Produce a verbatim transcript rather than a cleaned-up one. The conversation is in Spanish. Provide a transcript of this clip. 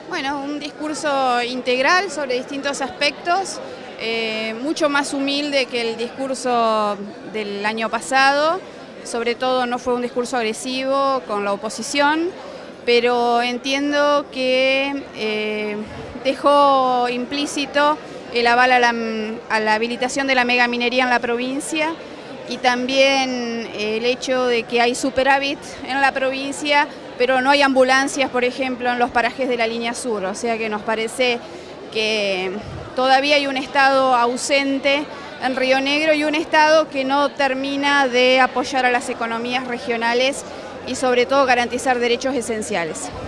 Bueno, un discurso integral sobre distintos aspectos, eh, mucho más humilde que el discurso del año pasado. Sobre todo no fue un discurso agresivo con la oposición, pero entiendo que eh, dejó implícito el aval a la, a la habilitación de la megaminería en la provincia y también el hecho de que hay superávit en la provincia, pero no hay ambulancias, por ejemplo, en los parajes de la línea sur. O sea que nos parece que todavía hay un Estado ausente en Río Negro y un Estado que no termina de apoyar a las economías regionales y sobre todo garantizar derechos esenciales.